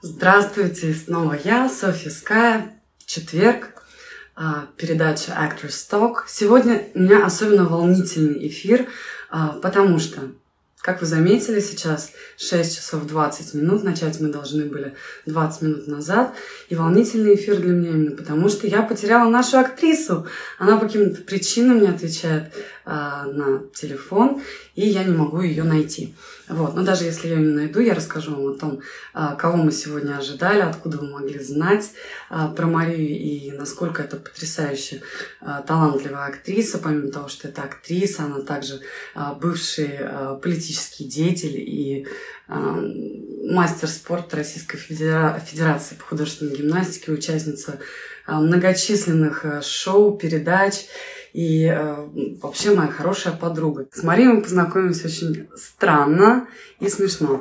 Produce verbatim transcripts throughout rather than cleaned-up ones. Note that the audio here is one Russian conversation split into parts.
Здравствуйте, снова я, Софья Ская, четверг, передача Actors Talk. Сегодня у меня особенно волнительный эфир, потому что, как вы заметили, сейчас шесть часов двадцать минут, начать мы должны были двадцать минут назад. И волнительный эфир для меня именно потому, что я потеряла нашу актрису. Она по каким-то причинам не отвечает а, на телефон, и я не могу ее найти. Вот. Но даже если я ее не найду, я расскажу вам о том, а, кого мы сегодня ожидали, откуда вы могли знать а, про Марию и насколько это потрясающая а, талантливая актриса. Помимо того, что это актриса, она также а, бывший а, политический деятель и а, мастер спорта Российской Федерации по художественной гимнастике, участница а, многочисленных а, шоу, передач. И э, вообще моя хорошая подруга. С Марией мы познакомились очень странно и смешно.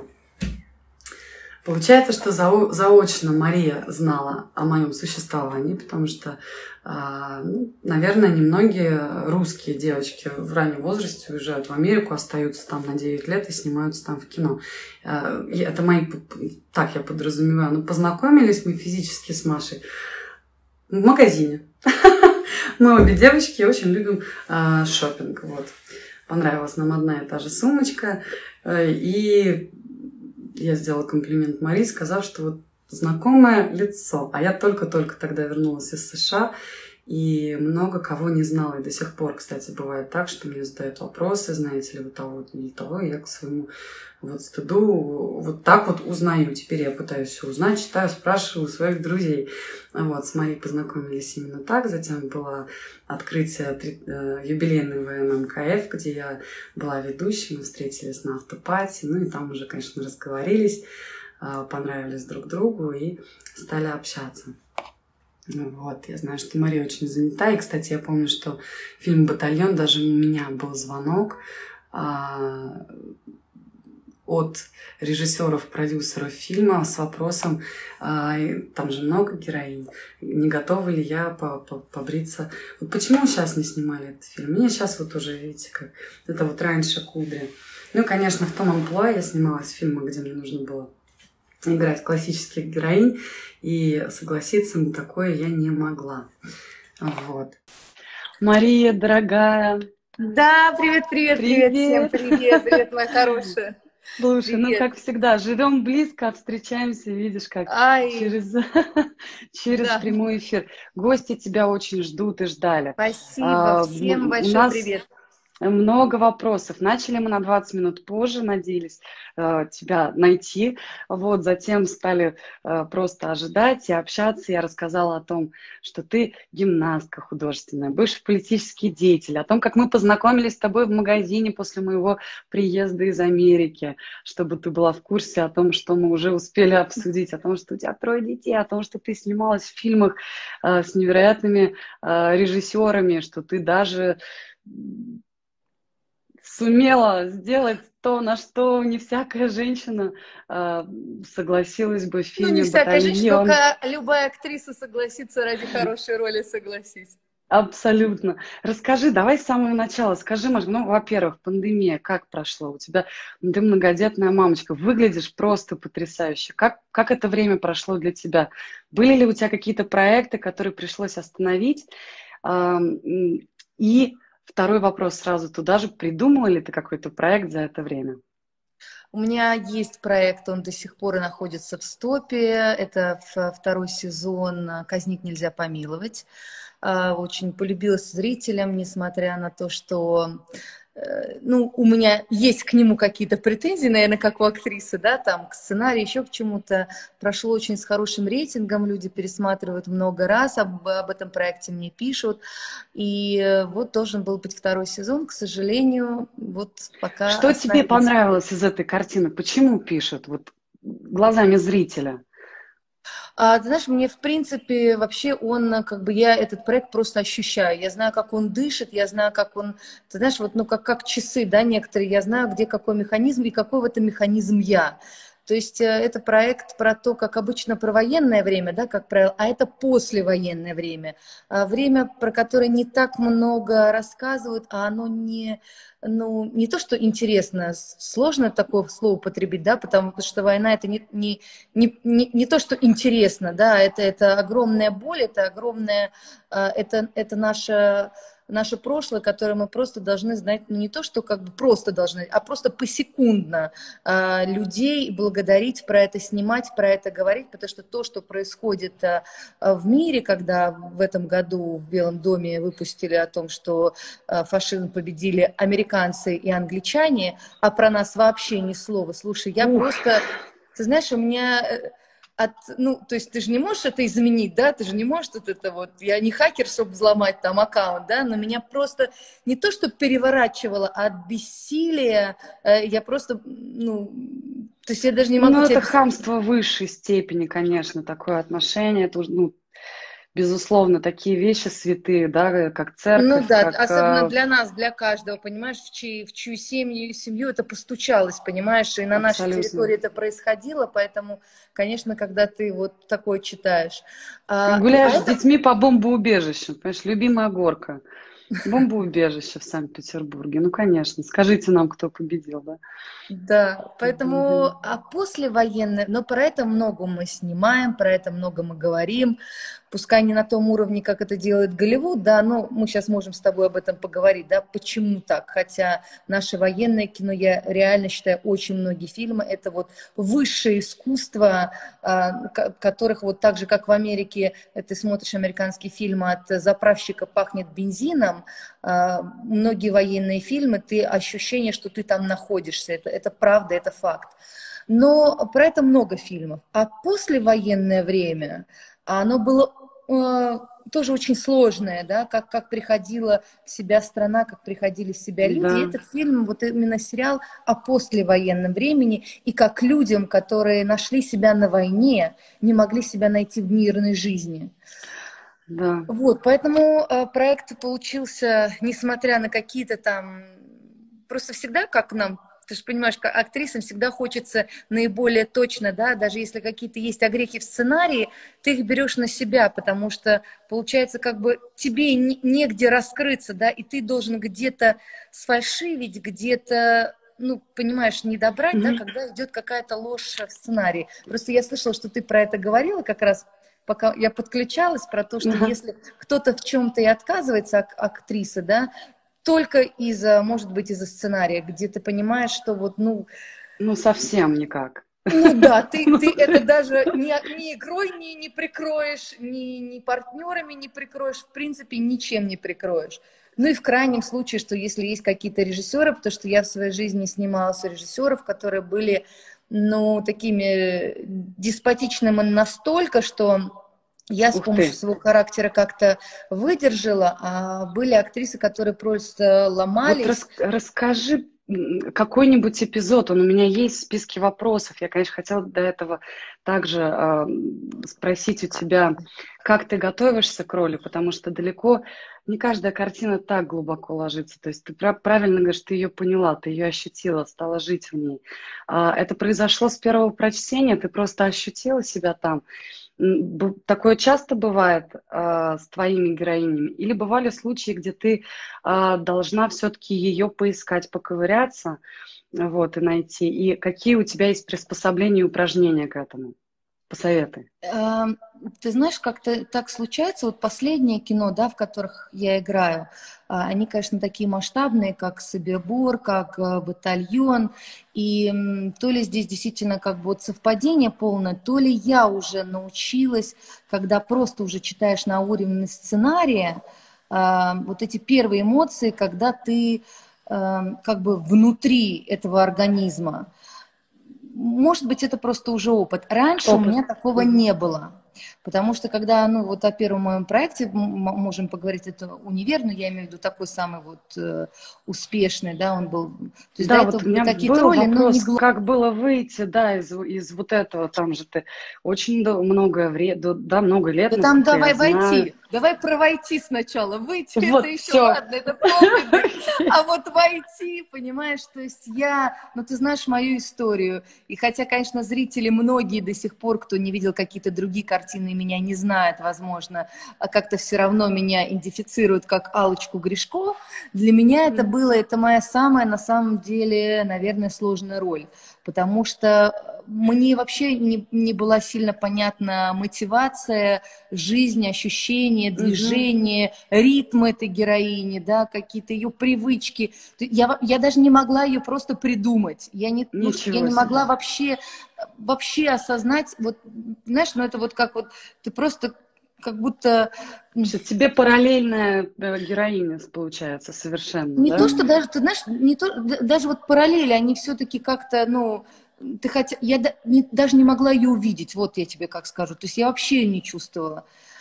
Получается, что зао заочно Мария знала о моем существовании, потому что, э, ну, наверное, немногие русские девочки в раннем возрасте уезжают в Америку, остаются там на девять лет и снимаются там в кино. Э, это мои, так я подразумеваю, но познакомились мы физически с Машей в магазине. Мы обе девочки очень любим э, шопинг. Вот. Понравилась нам одна и та же сумочка. Э, и я сделала комплимент Марии, сказав, что вот знакомое лицо. А я только-только тогда вернулась из США и много кого не знала. И до сих пор, кстати, бывает так, что мне задают вопросы, знаете ли вы того или того, и я к своему вот стыду вот так вот узнаю. Теперь я пытаюсь все узнать, читаю, спрашиваю своих друзей. Вот, с Марией познакомились именно так. Затем было открытие юбилейной вэ эм эм ка эф, где я была ведущей. Мы встретились на автопати. Ну и там уже, конечно, разговорились, понравились друг другу и стали общаться. Ну вот, я знаю, что Мария очень занята. И, кстати, я помню, что фильм «Батальон», даже у меня был звонок а, от режиссеров, продюсеров фильма с вопросом, а, там же много героинь, не готова ли я по -по побриться. Вот почему сейчас не снимали этот фильм? Мне сейчас вот уже, видите, как это вот раньше кудри. Ну, конечно, в том амплуа я снималась в фильмах, где мне нужно было играть классических героинь, и согласиться на такое я не могла. Вот. Мария, дорогая. Да, привет, привет, привет, привет всем, привет, привет, моя хорошая. Слушай, привет. Ну как всегда, живем близко, встречаемся, видишь, как Ай. через, через да. прямой эфир. Гости тебя очень ждут и ждали. Спасибо, а, всем большой нас... привет. Много вопросов. Начали мы на двадцать минут позже, надеялись э, тебя найти. Вот, затем стали э, просто ожидать и общаться. Я рассказала о том, что ты гимнастка художественная, бывший политический деятель, о том, как мы познакомились с тобой в магазине после моего приезда из Америки, чтобы ты была в курсе о том, что мы уже успели обсудить, о том, что у тебя трое детей, о том, что ты снималась в фильмах э, с невероятными э, режиссерами, что ты даже сумела сделать то, на что не всякая женщина э, согласилась бы в фильме «Батальон». Ну, не всякая женщина, только любая актриса согласится ради хорошей роли, согласись. Абсолютно. Расскажи, давай с самого начала. Скажи, Маш, ну, во-первых, пандемия, как прошла? У тебя, ты многодетная мамочка, выглядишь просто потрясающе. Как, как это время прошло для тебя? Были ли у тебя какие-то проекты, которые пришлось остановить? И второй вопрос сразу туда же. Придумала ли ты какой-то проект за это время? У меня есть проект, он до сих пор и находится в стопе. Это второй сезон «Казнить нельзя помиловать». Очень полюбилась зрителям, несмотря на то, что ну, у меня есть к нему какие-то претензии, наверное, как у актрисы, да, там, к сценарию, еще к чему-то. Прошло очень с хорошим рейтингом, люди пересматривают много раз, об, об этом проекте мне пишут. И вот должен был быть второй сезон, к сожалению, вот пока... Что тебе понравилось из этой картины? Почему пишут? Вот глазами зрителя. А, ты знаешь, мне, в принципе, вообще он, как бы, я этот проект просто ощущаю. Я знаю, как он дышит, я знаю, как он, ты знаешь, вот, ну, как, как часы, да, некоторые, я знаю, где какой механизм и какой в этом механизм я. То есть это проект про то, как обычно про военное время, да, как правило, а это послевоенное время. Время, про которое не так много рассказывают, а оно не, ну, не то, что интересно, сложно такое слово употребить, да, потому что война это не, не, не, не, не то, что интересно, да, это, это огромная боль, это огромная, это, это наша... наше прошлое, которое мы просто должны знать, ну, не то, что как бы просто должны, а просто посекундно э, людей благодарить, про это снимать, про это говорить, потому что то, что происходит э, в мире, когда в этом году в Белом доме выпустили о том, что э, фашизм победили американцы и англичане, а про нас вообще ни слова. Слушай, я Ух. просто... Ты знаешь, у меня... От, ну, то есть ты же не можешь это изменить, да, ты же не можешь вот это вот, я не хакер, чтобы взломать там аккаунт, да, но меня просто не то, что переворачивало, а от бессилия э, я просто, ну, то есть я даже не могу Ну, тебе это объяснить. хамство высшей степени, конечно, такое отношение. Это, уж, ну, безусловно, такие вещи святые, да, как Ну церковь, да, как... особенно э, для нас, для каждого, понимаешь, в, чьи, в чью семью, семью это постучалось, понимаешь, и на нашей Абсолютно. территории это происходило, поэтому, конечно, когда ты вот такое читаешь. А, и, а Гуляешь с это детьми по бомбоубежищу, понимаешь, любимая горка. Бомбоубежище в Санкт-Петербурге. Ну, конечно. Скажите нам, кто победил, да? Да, поэтому, Мгм. а послевоенное, но про это много мы снимаем, про это много мы говорим, пускай не на том уровне, как это делает Голливуд, да, но мы сейчас можем с тобой об этом поговорить, да, почему так, хотя наше военное кино, я реально считаю, очень многие фильмы, это вот высшее искусство, а, ко- которых вот так же, как в Америке, э, ты смотришь американские фильмы, от заправщика пахнет бензином, а, многие военные фильмы, ты ощущение, что ты там находишься, это, это правда, это факт. Но про это много фильмов. А послевоенное время, оно было э, тоже очень сложное, да, как, как приходила в себя страна, как приходили в себя люди. И Да, этот фильм, вот именно сериал о послевоенном времени, и как людям, которые нашли себя на войне, не могли себя найти в мирной жизни. да. Вот, поэтому э, проект получился, несмотря на какие-то там... Просто всегда, как нам, ты же понимаешь, как актрисам всегда хочется наиболее точно, да, даже если какие-то есть огрехи в сценарии, ты их берешь на себя, потому что получается как бы тебе не- негде раскрыться, да, и ты должен где-то сфальшивить, где-то, ну, понимаешь, не добрать, да, Мгм. когда идет какая-то ложь в сценарии. Просто я слышала, что ты про это говорила как раз, пока я подключалась, про то, что Ага. если кто-то в чем-то и отказывается, ак- актриса, да, только из-за, может быть, из-за сценария, где ты понимаешь, что вот, ну, Ну, совсем никак. ну да, ты, ты это даже ни, ни игрой не, не прикроешь, ни, ни партнерами не прикроешь, в принципе, ничем не прикроешь. Ну и в крайнем случае, что если есть какие-то режиссеры, потому что я в своей жизни снималась у режиссеров, которые были, ну, такими деспотичными настолько, что я с Ух ты. помощью своего характера как-то выдержала, а были актрисы, которые просто Вот ломались. рас- расскажи м, какой-нибудь эпизод, он у меня есть в списке вопросов. Я, конечно, хотела до этого также а, м, спросить у тебя, как ты готовишься к роли, потому что далеко не каждая картина так глубоко ложится. То есть ты пра- правильно говоришь, ты ее поняла, ты ее ощутила, стала жить в ней. А, это произошло с первого прочтения, ты просто ощутила себя там. М, бу- Такое часто бывает а, с твоими героинями? Или бывали случаи, где ты а, должна все-таки ее поискать, поковыряться, вот, и найти? И какие у тебя есть приспособления и упражнения к этому? Посоветуй. Эм, Ты знаешь, как-то так случается, вот последнее кино, да, в которых я играю, а, они, конечно, такие масштабные, как «Собибор», как э, «Батальон», и м, то ли здесь действительно как бы вот совпадение полное, то ли я уже научилась, когда просто уже читаешь на уровне сценария, а, вот эти первые эмоции, когда ты эм, как бы внутри этого организма. Может быть, это просто уже опыт. Раньше у Опыт. меня такого Мгм. не было. Потому что когда, ну, вот о первом моем проекте можем поговорить, это «Универ», но я имею в виду такой самый вот э, успешный, да, он был. То есть до Да, этого вот у были меня какие-то был роли, но не вопрос, главные. как было выйти, да, из, из вот этого, там же ты очень дол- много вре- да, да, много лет, Да там насколько я давай знаю. войти, давай про войти сначала. Выйти это Вот, еще все. ладно, это полбеды. А вот войти, понимаешь, то есть я, ну ты знаешь мою историю. И хотя, конечно, зрители многие до сих пор, кто не видел какие-то другие картины и меня не знает, возможно, а как-то все равно меня идентифицируют как Аллочку Гришко, для меня это было, это моя самая, на самом деле, наверное, сложная роль. Потому что мне вообще не, не была сильно понятна мотивация, жизнь, ощущения, Мгм. движение, ритм этой героини, да, какие-то ее привычки. Я, я даже не могла ее просто придумать. Я не, ну, я Ничего не могла себе. вообще, вообще осознать, вот, знаешь, ну это вот как вот ты просто как будто... Что тебе параллельная э, героиня получается совершенно, Не то, да? что даже, ты знаешь, не то, даже вот параллели, они все-таки как-то, ну, ты хотя, я да- не, даже не могла ее увидеть, вот я тебе как скажу, то есть я вообще ее не чувствовала.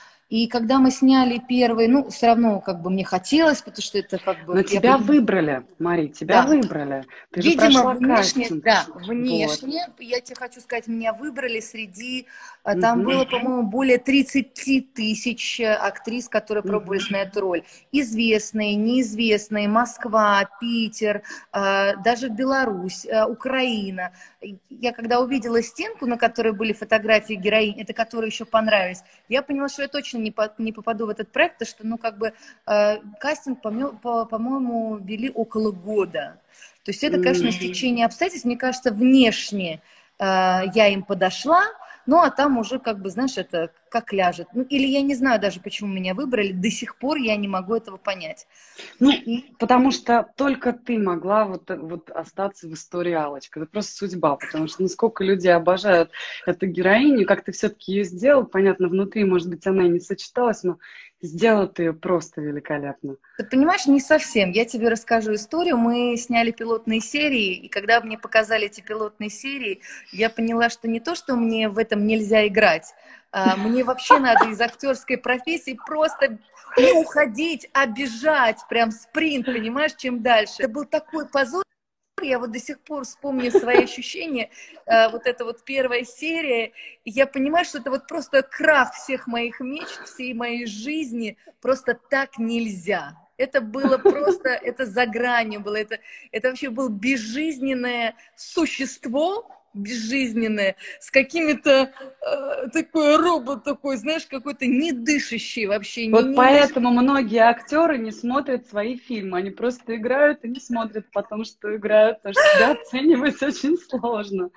И когда мы сняли первый, ну, все равно как бы мне хотелось, потому что это как бы, Но я тебя понимаю, выбрали, Мари, тебя да, выбрали. Ты же видимо, прошла внешне, кастинг. да, Вот. внешне, я тебе хочу сказать, меня выбрали среди, а, там Мгм. было, по-моему, более тридцати тысяч э, актрис, которые пробовались Мгм. на эту роль. Известные, неизвестные, Москва, Питер, а, даже Беларусь, а, Украина. Я когда увидела стенку, на которой были фотографии героинь, это которые еще понравились, я поняла, что я точно не, по, не попаду в этот проект, потому что, ну, как бы, э, кастинг, по-моему, по, по-моему, вели около года. То есть это, конечно, Мгм. стечение обстоятельств. Мне кажется, внешне э, я им подошла, ну, а там уже, как бы, знаешь, это как ляжет. Ну, или я не знаю даже, почему меня выбрали, до сих пор я не могу этого понять. Ну, И потому что только ты могла вот, э, вот остаться в истории Аллочка. Это просто судьба, потому что насколько люди обожают эту героиню, как ты все-таки ее сделал, понятно, внутри, может быть, она и не сочеталась, но сделал ты ее просто великолепно. ты понимаешь, не совсем. Я тебе расскажу историю. Мы сняли пилотные серии, и когда мне показали эти пилотные серии, я поняла, что не то, что мне в этом нельзя играть, а мне вообще надо из актерской профессии просто не уходить, а бежать, прям спринт, понимаешь, чем дальше. Это был такой позор. Я вот до сих пор вспомню свои ощущения, э, вот эта вот первая серия, и я понимаю, что это вот просто крах всех моих мечт, всей моей жизни, просто так нельзя. Это было просто, это за гранью было, это, это вообще было безжизненное существо, безжизненное, с какими-то, э, такой робот такой, знаешь, какой-то недышащий вообще, не, Вот не, даже поэтому многие актеры не смотрят свои фильмы. Они просто играют и не смотрят потом, что играют, потому что себя оценивать очень сложно.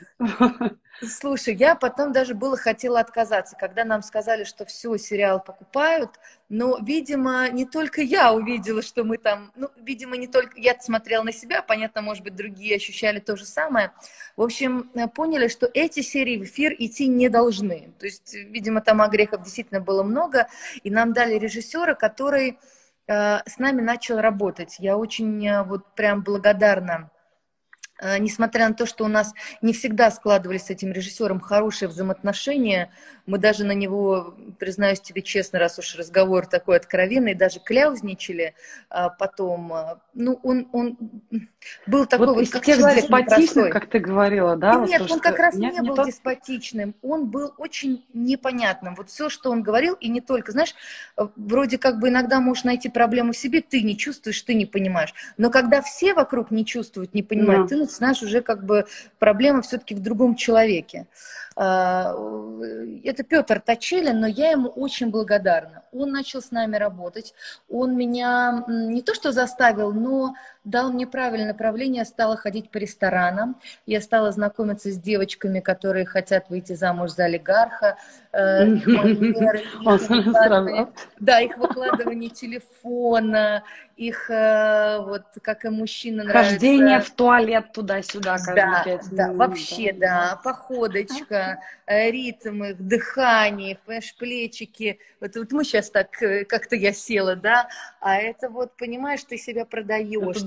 Слушай, я потом даже было хотела отказаться, когда нам сказали, что все, сериал покупают, но, видимо, не только я увидела, что мы там, ну, видимо, не только я смотрела на себя, понятно, может быть, другие ощущали то же самое. В общем, э, поняли, что эти серии в эфир идти не должны. То есть, видимо, там огрехов действительно было много, и нам дали режиссера, который э, с нами начал работать. Я очень э, вот прям благодарна. Э, несмотря на то, что у нас не всегда складывались с этим режиссером хорошие взаимоотношения, мы даже на него, признаюсь тебе честно, раз уж разговор такой откровенный, даже кляузничали а, потом. а, Ну, он, он был такой Вот вот, из как тех человек деспотичных, непростой. как ты говорила, И да, вот нет, то, он как что... раз Нет, не не был тот? деспотичным, он был очень непонятным. Вот все, что он говорил, и не только, знаешь, э, вроде как бы иногда можешь найти проблему в себе, ты не чувствуешь, ты не понимаешь. Но когда все вокруг не чувствуют, не понимают, Да. ты начинаешь уже как бы проблема все-таки в другом человеке. А, Это Петр Точилин, но я ему очень благодарна. Он начал с нами работать, он меня не то что заставил, но дал мне правильное направление, я стала ходить по ресторанам, я стала знакомиться с девочками, которые хотят выйти замуж за олигарха, э, их манеры, Он их сразу... выкладывание, оп. да, их выкладывание телефона, их, э, вот, как и мужчина Хождение нравится. в туалет туда-сюда каждые Да, пять да, минут. Да, вообще, да. да, походочка, э, ритм их, дыхание, понимаешь, плечики. Вот, вот мы сейчас так, э, как-то я села, да, а это вот, понимаешь, ты себя продаешь, Это ты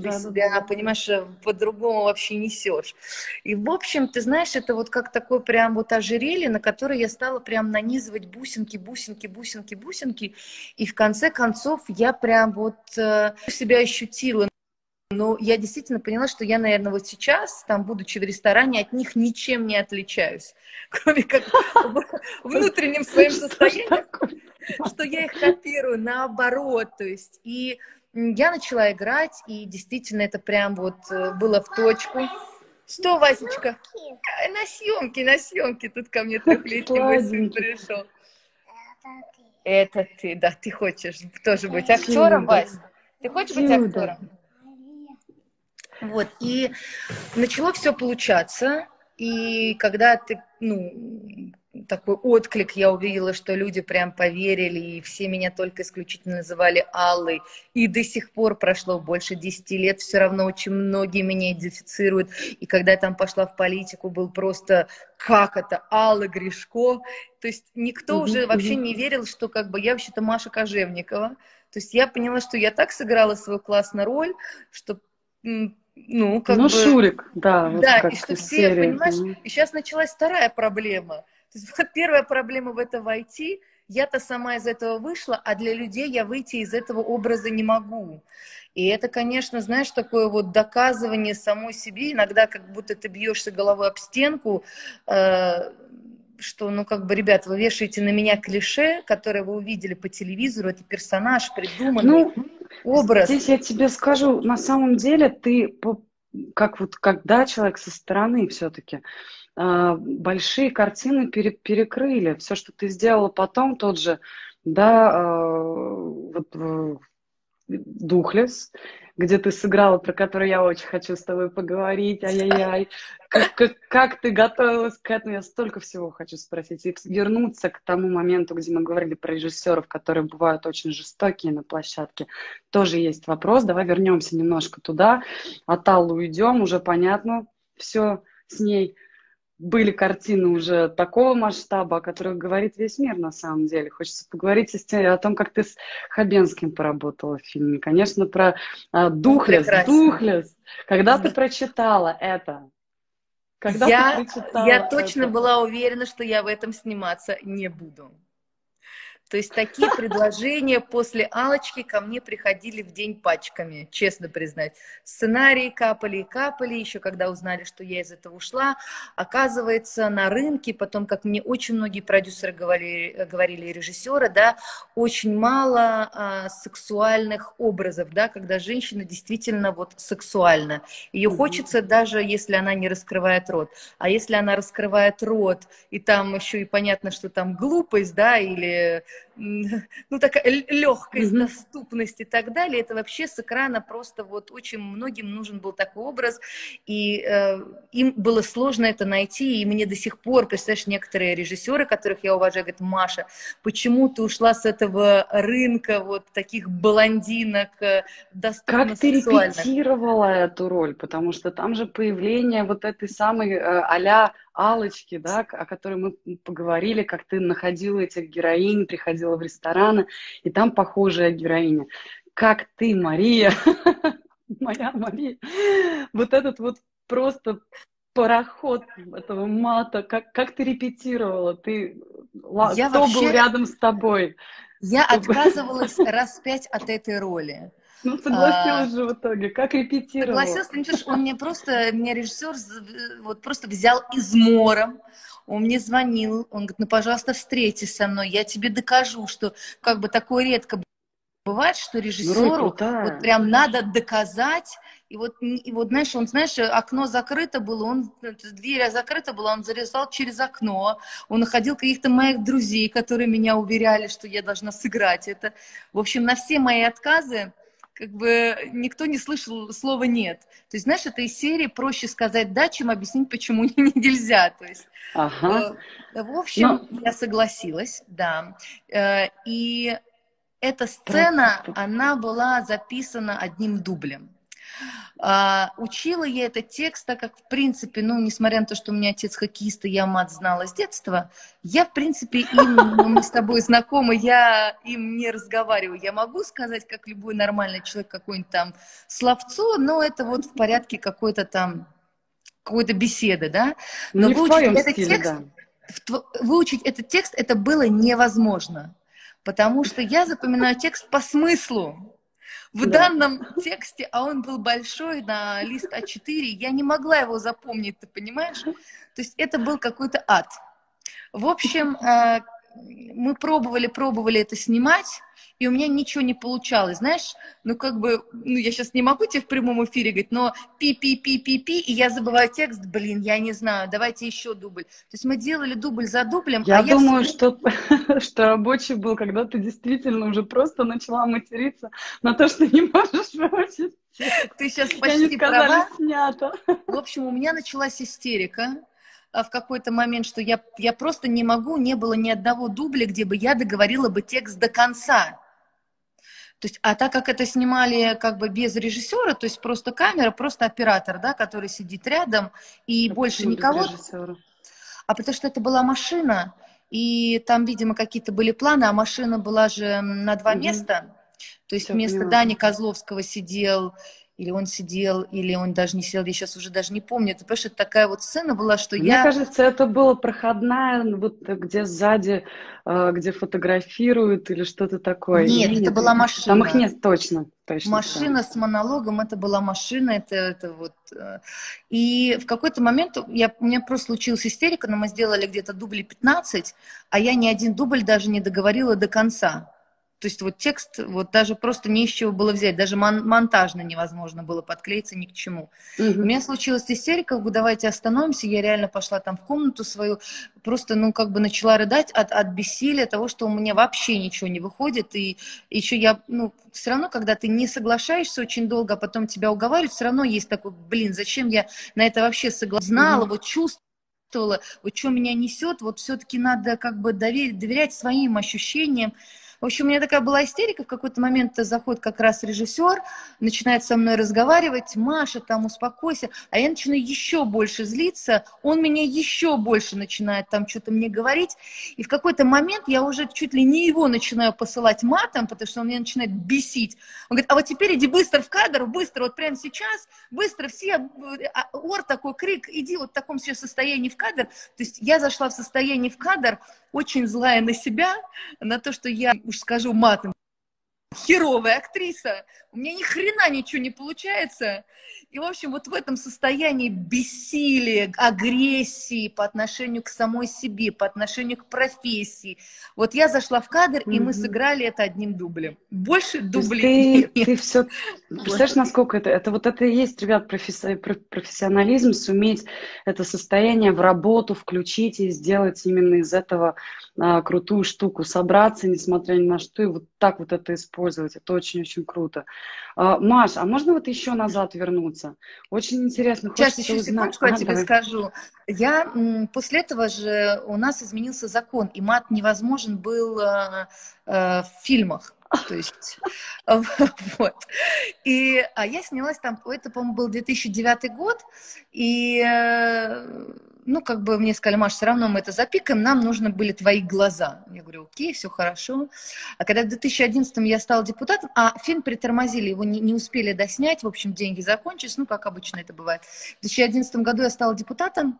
ты да, да, себя, да. понимаешь, э, по-другому вообще несешь. И, в общем, ты знаешь, это вот как такое прям вот ожерелье, на которое я стала прям нанизывать бусинки, бусинки, бусинки, бусинки. И в конце концов я прям вот э, себя ощутила. Но я действительно поняла, что я, наверное, вот сейчас, там, будучи в ресторане, от них ничем не отличаюсь. Кроме как в- внутренним своим Что ж состоянием, такое? что я их копирую наоборот. То есть, и м, я начала играть, и действительно это прям вот э, было в точку. Что, Васечка? Э, На съемки, на съемки. Тут ко мне трехлетний мой сын Сладенький. пришел. Это ты, да, ты хочешь тоже быть актером, Чудо. Вась? Ты хочешь быть Чудо. актером? Вот, и начало все получаться, и когда ты, ну, такой отклик я увидела, что люди прям поверили, и все меня только исключительно называли Аллой, и до сих пор прошло больше десяти лет, все равно очень многие меня идентифицируют, и когда я там пошла в политику, был просто, как это, Алла Гришко, то есть никто Мгм, уже вообще мгм. не верил, что как бы я вообще-то Маша Кожевникова, то есть я поняла, что я так сыграла свою классную роль, что ну, как Ну, бы, Шурик, да, вот да, и как что из все, серии. понимаешь, Мгм. и сейчас началась вторая проблема. То есть вот первая проблема в это войти, я-то сама из этого вышла, а для людей я выйти из этого образа не могу. И это, конечно, знаешь, такое вот доказывание самой себе, иногда как будто ты бьешься головой об стенку, э, что, ну, как бы, ребят, вы вешаете на меня клише, которое вы увидели по телевизору, это персонаж, придуманный Ну, образ. здесь я тебе скажу, на самом деле ты, по- как вот, когда человек со стороны все-таки, большие картины пере- перекрыли. Все, что ты сделала потом, тот же, да, а, вот э, Духлес, где ты сыграла, про который я очень хочу с тобой поговорить, ай-яй-яй. Как, как, как ты готовилась к этому? Я столько всего хочу спросить. И вернуться к тому моменту, где мы говорили про режиссеров, которые бывают очень жестокие на площадке. Тоже есть вопрос. Давай вернемся немножко туда. От Аллы уйдем, уже понятно все с ней. Были картины уже такого масштаба, о которых говорит весь мир на самом деле. Хочется поговорить о том, как ты с Хабенским поработала в фильме. Конечно, про а, Он Духлес. прекрасен. Духлес. Когда ты прочитала это? Когда ты Я, я прочитала точно это? была уверена, что я в этом сниматься не буду. То есть такие предложения после Алочки ко мне приходили в день пачками, честно признать. Сценарии капали и капали, еще когда узнали, что я из этого ушла. Оказывается, на рынке, потом, как мне очень многие продюсеры говорили, говорили и режиссеры, да, очень мало а, сексуальных образов, да, когда женщина действительно вот сексуальна. Ее Мгм. хочется, даже если она не раскрывает рот. А если она раскрывает рот, и там еще и понятно, что там глупость, да, или ну, такая легкость, Мгм. доступность и так далее, это вообще с экрана просто вот очень многим нужен был такой образ, и э, им было сложно это найти, и мне до сих пор, представляешь, некоторые режиссеры, которых я уважаю, говорят: Маша, почему ты ушла с этого рынка вот таких блондинок э, доступно Как ты сексуальных? репетировала эту роль? Потому что там же появление вот этой самой э, а-ля Аллочки, да, о которой мы поговорили, как ты находила этих героинь, приходила в рестораны, и там похожая героиня. Как ты, Мария, моя Мария, вот этот вот просто пароход этого мата, как, как ты репетировала? Ты, ла- Я кто был вообще, рядом с тобой? я Чтобы... отказывалась раз пять от этой роли. Ну, А, согласилась же в итоге. Как репетировала? Согласился, понимаешь, он мне просто, меня режиссер з- вот просто взял измором, он мне звонил, он говорит: ну, пожалуйста, встретись со мной, я тебе докажу, что как бы такое редко бывает, что Ну, роль режиссеру вот крутая. прям надо доказать, и вот, и вот, знаешь, он, знаешь, окно закрыто было, он, дверь закрыта была, он залезал через окно, он находил каких-то моих друзей, которые меня уверяли, что я должна сыграть это. В общем, на все мои отказы как бы никто не слышал слова «нет». То есть, знаешь, это из серии проще сказать «да», чем объяснить, почему нельзя. То есть, Ага. э, в Но общем, я согласилась, да. Э, и эта про... сцена, она была записана одним дублем. А, учила я этот текст, так как, в принципе, ну, несмотря на то, что у меня отец хоккеист, и я мат знала с детства, я, в принципе, им, ну, мы с тобой знакомы, я им не разговариваю. Я могу сказать, как любой нормальный человек, какое-нибудь там словцо, но это вот в порядке какой-то там, какой-то беседы, да. Ну, Но не в выучить твоем этот стиле, текст, да. выучить этот текст, это было невозможно, потому что я запоминаю текст по смыслу. В Да. данном тексте, а он был большой, на лист а четыре, я не могла его запомнить, ты понимаешь? То есть это был какой-то ад. В общем, мы пробовали, пробовали это снимать, и у меня ничего не получалось, знаешь, ну как бы, ну я сейчас не могу тебе в прямом эфире говорить, но пи-пи-пи-пи-пи, и я забываю текст, блин, я не знаю, давайте еще дубль. То есть мы делали дубль за дублем, Я а я думаю, все... что, что рабочий был, когда ты действительно уже просто начала материться на то, что не можешь выучить текст. Ты сейчас И они почти сказали, права. снято. В общем, у меня началась истерика в какой-то момент, что я, я просто не могу, не было ни одного дубля, где бы я договорила бы текст до конца. То есть, а так как это снимали как бы без режиссера, то есть просто камера, просто оператор, да, который сидит рядом, и А больше почему без никого, режиссера? а потому что это была машина, и там, видимо, какие-то были планы, а машина была же на два Угу. места, то есть Все, вместо поняла. Дани Козловского сидел, или он сидел, или он даже не сидел, я сейчас уже даже не помню, ты понимаешь, это такая вот сцена была, что Мне я... кажется, это была проходная, вот где сзади, э, где фотографируют или что-то такое. Нет, Или это нет? была Там их машина. нет точно, точно все. Машина с монологом, это была машина, это, это вот... э, И в какой-то момент я, у меня просто случилась истерика, но мы сделали где-то дублей пятнадцать, а я ни один дубль даже не договорила до конца. То есть вот текст, вот даже просто не из чего было взять, даже мон монтажно невозможно было подклеиться ни к чему. У Угу. меня случилась истерика, говорю, давайте остановимся, я реально пошла там в комнату свою, просто, ну, как бы начала рыдать от, от бессилия того, что у меня вообще ничего не выходит, и еще я, ну, все равно, когда ты не соглашаешься очень долго, а потом тебя уговаривают, все равно есть такой, блин, зачем я на это вообще согласна, знала, вот чувствовала, вот что меня несет, вот все-таки надо как бы доверить, доверять своим ощущениям. В общем, у меня такая была истерика, в какой-то момент заходит как раз режиссер, начинает со мной разговаривать, Маша, там, успокойся, а я начинаю еще больше злиться, он меня еще больше начинает там что-то мне говорить, и в какой-то момент я уже чуть ли не его начинаю посылать матом, потому что он меня начинает бесить. Он говорит, а вот теперь иди быстро в кадр, быстро, вот прямо сейчас, быстро все, ор такой, крик, иди вот в таком сейчас состоянии в кадр. То есть я зашла в состояние в кадр, очень злая на себя, на то, что я, уж скажу матом, херовая актриса, у меня ни хрена ничего не получается. И, в общем, вот в этом состоянии бессилия, агрессии по отношению к самой себе, по отношению к профессии. Вот я зашла в кадр, и мы сыграли это одним дублем. Больше дублей ты, нет. ты все... Представляешь, насколько это... Это вот это и есть, ребят, професси... профессионализм, суметь это состояние в работу включить и сделать именно из этого а, крутую штуку, собраться, несмотря ни на что, и вот так вот это использовать. Это очень-очень круто. А, Маш, а можно вот еще назад вернуться? Очень интересно. Сейчас, Хочется еще узнать... секундочку, я А, тебе давай. скажу. Я, м, после этого же у нас изменился закон, и мат невозможен был э, э, в фильмах. То есть, вот. И, а я снялась там, это, по-моему, был две тысячи девятый год, и, э, ну, как бы мне сказали, Маш, все равно мы это запикаем, нам нужны были твои глаза. Я говорю, окей, все хорошо. А когда в две тысячи одиннадцатом я стала депутатом, а фильм притормозили, его не, не успели доснять, в общем, деньги закончились, ну, как обычно это бывает. В две тысячи одиннадцатом году я стала депутатом,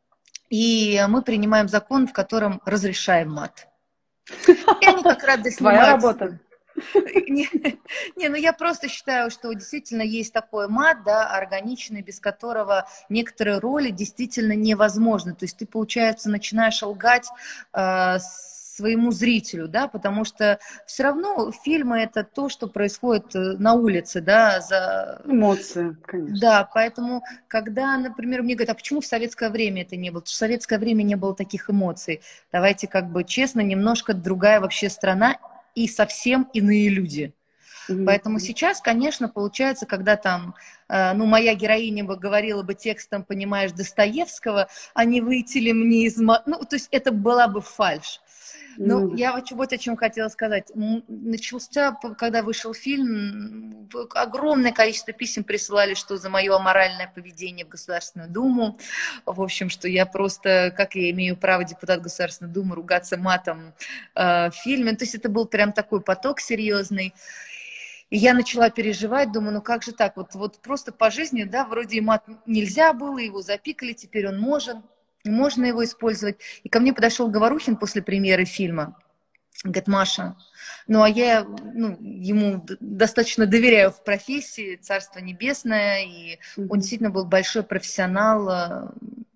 и мы принимаем закон, в котором разрешаем мат. И они как раз доснимают. Твоя работа. Не, не, ну я просто считаю, что действительно есть такой мат, да, органичный, без которого некоторые роли действительно невозможны. То есть ты, получается, начинаешь лгать э, своему зрителю, да, потому что все равно фильмы это то, что происходит на улице, да, за... Эмоции, конечно. Да, поэтому, когда, например, мне говорят, а почему в советское время это не было? Потому что в советское время не было таких эмоций. Давайте как бы честно, немножко другая вообще страна, и совсем иные люди. Mm-hmm. Поэтому сейчас, конечно, получается, когда там, э, ну, моя героиня бы говорила бы текстом, понимаешь, Достоевского, а не выйти ли мне из... Ну, то есть это была бы фальшь. Ну, Ну, я вот, вот о чем хотела сказать. М, Начался, п- когда вышел фильм, м, огромное количество писем присылали, что за мое аморальное поведение в Государственную Думу. В общем, что я просто, как я имею право, депутат Государственной Думы, ругаться матом э, в фильме. То есть это был прям такой поток серьезный. И я начала переживать, думаю, ну как же так, вот, вот просто по жизни, да, вроде и мат нельзя было, его запикали, теперь он можно, можно его использовать. И ко мне подошел Говорухин после премьеры фильма, говорит, Маша, ну а я ну, ему д- достаточно доверяю в профессии, Царство Небесное, и он мгм, действительно был большой профессионал э,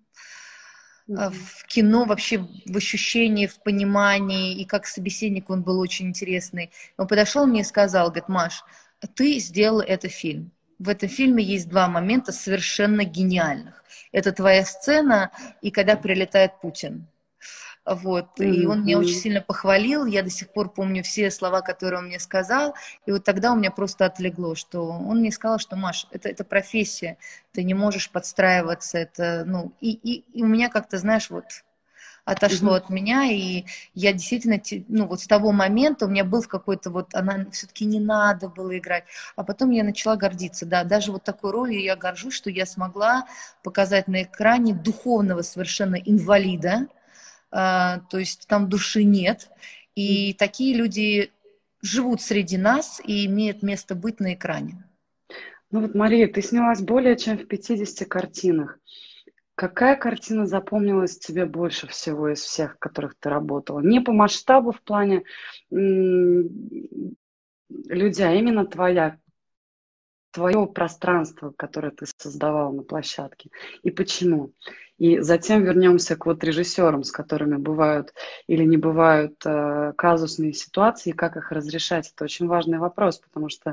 э, мгм. в кино, вообще в ощущении, в понимании, и как собеседник он был очень интересный. Он подошел мне и сказал, говорит, Маш, ты сделала этот фильм. В этом фильме есть два момента совершенно гениальных. Это твоя сцена и когда прилетает Путин. Вот, и он меня очень Мгм. сильно похвалил, я до сих пор помню все слова, которые он мне сказал, и вот тогда у меня просто отлегло, что он мне сказал, что, Маш, это, это профессия, ты не можешь подстраиваться, это, ну, и, и, и у меня как-то, знаешь, вот отошло Мгм. от меня, и я действительно, те- ну, вот с того момента у меня был в какой-то вот, она все-таки не надо было играть, а потом я начала гордиться, да, даже вот такой ролью я горжусь, что я смогла показать на экране духовного совершенно инвалида, а, то есть там души нет, и Мгм. такие люди живут среди нас и имеют место быть на экране. Ну вот, Мария, ты снялась более чем в пятидесяти картинах. Какая картина запомнилась тебе больше всего из всех, в которых ты работала? Не по масштабу в плане м, людей, а именно твоя, твое пространство, которое ты создавала на площадке. И почему? И затем вернемся к вот режиссерам, с которыми бывают или не бывают э, казусные ситуации, и как их разрешать. Это очень важный вопрос, потому что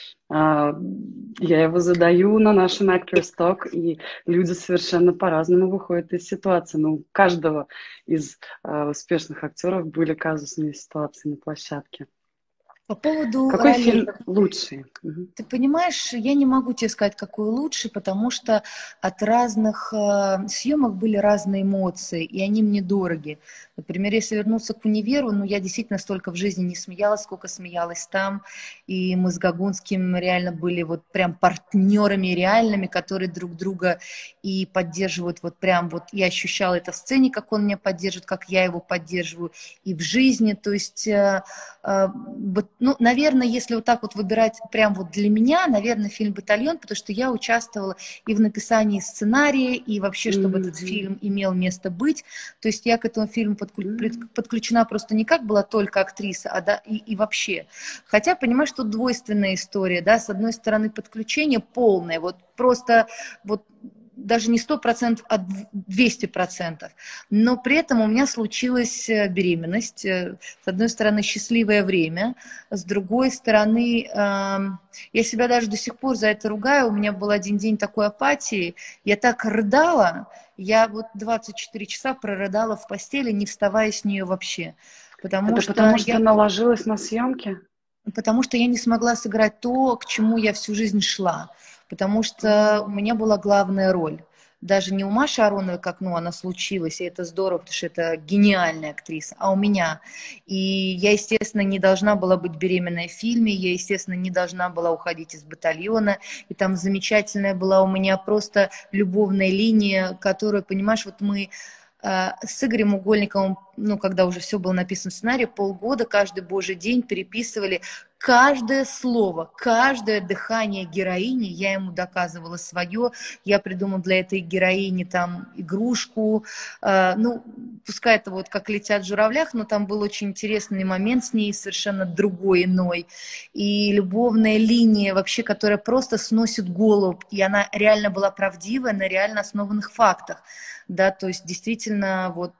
а, я его задаю на нашем Actors Talk, и люди совершенно по-разному выходят из ситуации. Но у каждого из а, успешных актеров были казусные ситуации на площадке. По поводу Какой ролей. фильм лучший? Мгм. Ты понимаешь, я не могу тебе сказать, какой лучше, потому что от разных э, съемок были разные эмоции, и они мне дороги. Например, если вернуться к универу, ну, я действительно столько в жизни не смеялась, сколько смеялась там, и мы с Гагунским реально были вот прям партнерами реальными, которые друг друга и поддерживают вот прям вот, я ощущала это в сцене, как он меня поддерживает, как я его поддерживаю, и в жизни, то есть... Э, э, вот, ну, наверное, если вот так вот выбирать прям вот для меня, наверное, фильм «Батальон», потому что я участвовала и в написании сценария, и вообще, чтобы этот Мгм. фильм имел место быть. То есть я к этому фильму подклю- пред- Мгм. подключена просто не как была только актриса, а да, и, и вообще. Хотя, понимаешь, тут двойственная история, да, с одной стороны, подключение полное, вот просто вот даже не сто процентов, а двести процентов. Но при этом у меня случилась э, беременность. Э, С одной стороны, счастливое время, с другой стороны, эм, я себя даже до сих пор за это ругаю. У меня был один день такой апатии. Я так рыдала, я вот двадцать четыре часа прорыдала в постели, не вставая с нее вообще. Потому Это что потому что я, наложилось на съемки? потому что я не смогла сыграть то, к чему я всю жизнь шла. Потому что у меня была главная роль. Даже не у Маши Ароновой, как ну, она случилась, и это здорово, потому что это гениальная актриса, а у меня. И я, естественно, не должна была быть беременной в фильме, я, естественно, не должна была уходить из батальона. И там замечательная была у меня просто любовная линия, которую, понимаешь, вот мы э, с Игорем Угольниковым, ну, когда уже все было написано в сценарии, полгода каждый божий день переписывали каждое слово, каждое дыхание героини, я ему доказывала свое, я придумала для этой героини там игрушку, э, ну, пускай это вот как летят в журавлях, но там был очень интересный момент с ней, совершенно другой, иной, и любовная линия вообще, которая просто сносит голову, и она реально была правдивая на реально основанных фактах, да, то есть действительно вот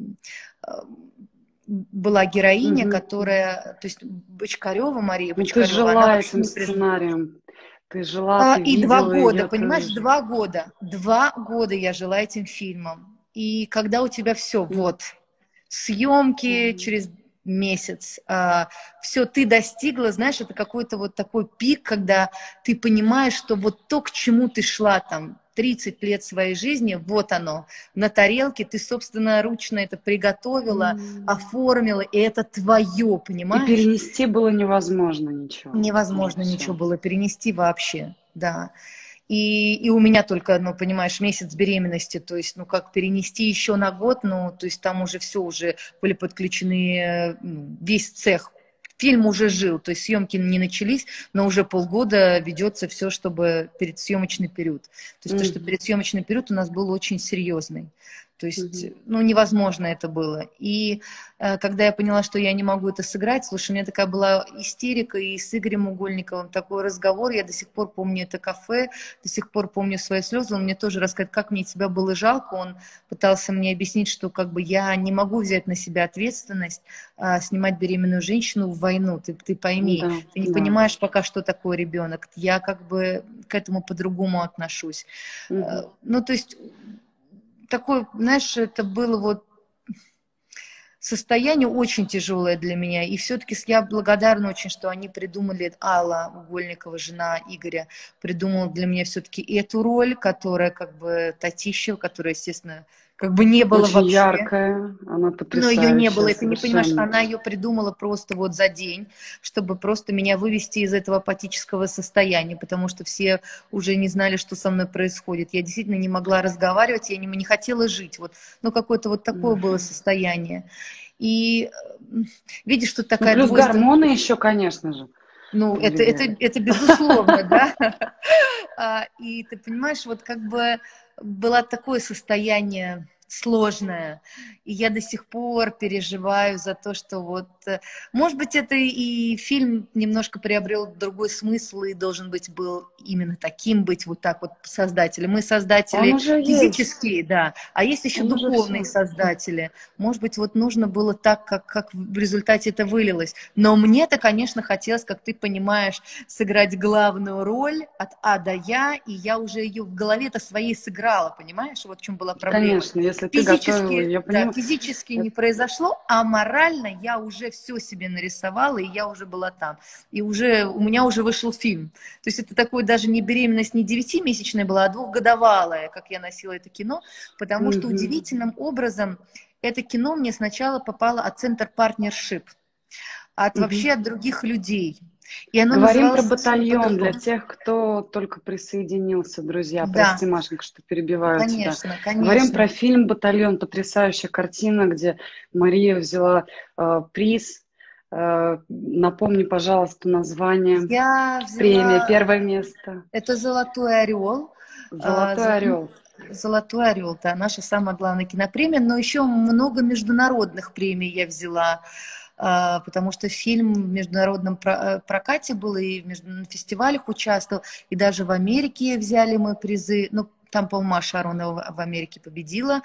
была героиня, Мгм. которая, то есть Бочкарева, Мария Ну, ты Бочкарева, она жила вообще этим не прижила. сценарием. Ты жила, А, ты и два видела года, ее, ты понимаешь, уже... два года, два года я жила этим фильмом. И когда у тебя все, вот, съемки Мгм. через месяц, а, все, ты достигла, знаешь, это какой-то вот такой пик, когда ты понимаешь, что вот то, к чему ты шла там тридцать лет своей жизни, вот оно, на тарелке, ты собственноручно это приготовила, М. оформила, и это твое, И понимаешь? перенести было невозможно ничего уже Невозможно ничего всё. было перенести вообще, да. И, и у меня только, ну, понимаешь, месяц беременности, то есть, ну, как перенести еще на год, ну, то есть там уже все, уже были подключены, э, ну, весь цех. Фильм уже жил, то есть съемки не начались, но уже полгода ведется все, чтобы перед съемочный период. То есть то, что Мгм. перед съемочный период у нас был очень серьезный. То есть, Мгм. ну, невозможно это было. И э, когда я поняла, что я не могу это сыграть, слушай, у меня такая была истерика, и с Игорем Угольниковым такой разговор, я до сих пор помню это кафе, до сих пор помню свои слезы, он мне тоже рассказывает, как мне тебя было жалко, он пытался мне объяснить, что как бы я не могу взять на себя ответственность, а, снимать беременную женщину в войну, ты, ты пойми, Да, ты не да. понимаешь пока, что такое ребенок, я как бы к этому по-другому отношусь. Э, Мгм. Ну, то есть такое, знаешь, это было вот состояние очень тяжелое для меня, и все-таки я благодарна очень, что они придумали, Алла Угольникова, жена Игоря, придумала для меня все-таки эту роль, которая как бы Татищева, которая, естественно, как бы не было Очень вообще. яркая, она Но ее не потрясающая было, и ты не понимаешь, совершенно. она ее придумала просто вот за день, чтобы просто меня вывести из этого апатического состояния, потому что все уже не знали, что со мной происходит. Я действительно не могла разговаривать, я не, не хотела жить. Вот, ну, какое-то вот такое было Мгм. состояние. И э, видишь, что Ну, такая плюс двойственность. гормоны еще, конечно же, Ну, это, это, влияют. это безусловно, да. А, И ты понимаешь, вот как бы было такое состояние сложное, и я до сих пор переживаю за то, что вот, э, может быть, это и фильм немножко приобрел другой смысл и должен быть был именно таким быть, вот так вот создатели. Мы Он создатели уже есть, физические, да, а есть еще он уже духовные все. создатели. Может быть, вот нужно было так, как, как в результате это вылилось. Но мне-то, конечно, хотелось, как ты понимаешь, сыграть главную роль от А до Я, и я уже ее в голове-то своей сыграла, понимаешь? Вот в чем была проблема. Конечно, если ты готовила, Физически, я да, понимаю. физически Это не произошло, а морально я уже все себе нарисовала, и я уже была там. И уже у меня уже вышел фильм. То есть это такой даже не беременность не девятимесячная была, а двухгодовалая, как я носила это кино, потому что Мгм. удивительным образом это кино мне сначала попало от Центр Партнершип, от Мгм. вообще от других людей. И оно Говорим про называлось совершенно батальон для по-другому. тех, кто только присоединился, друзья. Да, Прости, Машенька, что перебиваю тебя. конечно, Говорим про конечно. фильм «Батальон». Потрясающая картина, где Мария взяла э, приз. Э, напомни, пожалуйста, название. Я Премия, взяла, первое место. это «Золотой орел», а, «Золотой золо- орел». «Золотой орел», да, наша самая главная кинопремия, но еще много международных премий я взяла, а, потому что фильм в международном про- э, прокате был и в между- фестивалях участвовал, и даже в Америке взяли мы призы, ну, там, по-моему, Маша Аронова в Америке победила.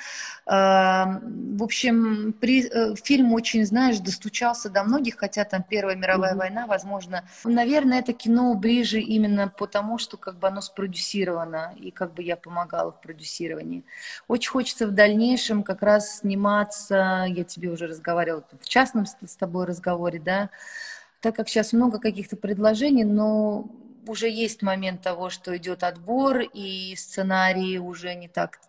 А, В общем, при- э, фильм очень, знаешь, достучался до многих, хотя там Первая мировая Мгм. война, возможно. Наверное, это кино ближе именно потому, что как бы оно спродюсировано, и как бы я помогала в продюсировании. Очень хочется в дальнейшем как раз сниматься, я тебе уже разговаривала в частном с с тобой разговоре, да, так как сейчас много каких-то предложений, но уже есть момент того, что идет отбор, и сценарии уже не так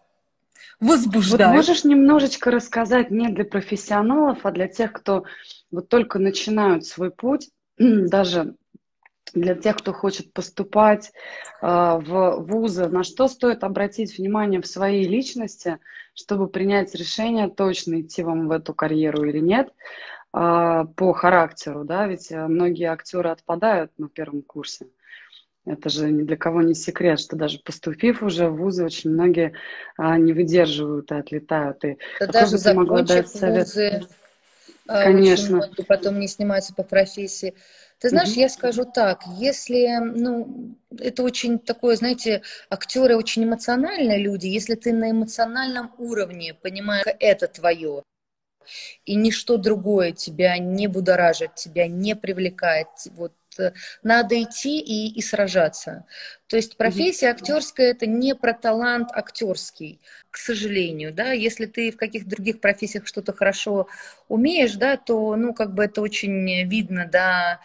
Вот возбуждают. можешь немножечко рассказать не для профессионалов, а для тех, кто вот только начинают свой путь, даже для тех, кто хочет поступать э, в вузы, на что стоит обратить внимание в своей личности, чтобы принять решение, точно идти вам в эту карьеру или нет, э, по характеру, да, ведь э, многие актеры отпадают на первом курсе. Это же ни для кого не секрет, что даже поступив уже в вузы, очень многие а, не выдерживают и отлетают. И Да какой даже бы ты могла закончив дать совет? вузы, а, очень Конечно. многие потом не снимаются по профессии. Ты знаешь, Мгм. я скажу так, если, ну, это очень такое, знаете, актеры очень эмоциональные люди, если ты на эмоциональном уровне понимаешь, это твое, и ничто другое тебя не будоражит, тебя не привлекает. Вот э, надо идти и, и сражаться. То есть Мгм. профессия актерская это не про талант актерский, к сожалению, да. Если ты в каких-то других профессиях что-то хорошо умеешь, да, то, ну, как бы это очень видно, да,